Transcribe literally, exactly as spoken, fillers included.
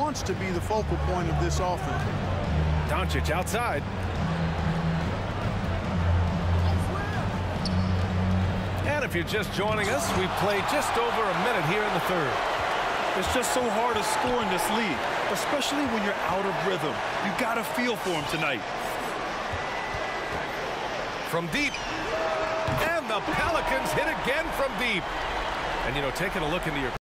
wants to be the focal point of this offense. Doncic outside. And if you're just joining us, we've played just over a minute here in the third. It's just so hard to score in this league, especially when you're out of rhythm. You got to feel for him tonight. From deep. And the Pelicans hit again from deep. And, you know, taking a look into your